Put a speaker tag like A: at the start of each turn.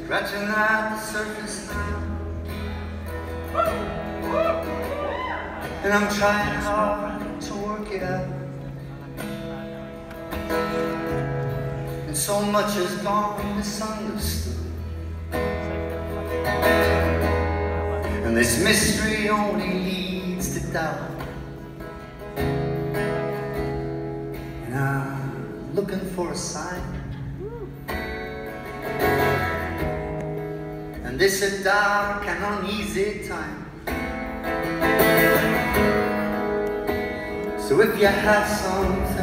A: scratching at the surface now, and I'm trying hard to work it out. And so much has gone misunderstood, and this mystery only leads to doubt. And I'm looking for a sign, and this a dark and uneasy time. So if you have something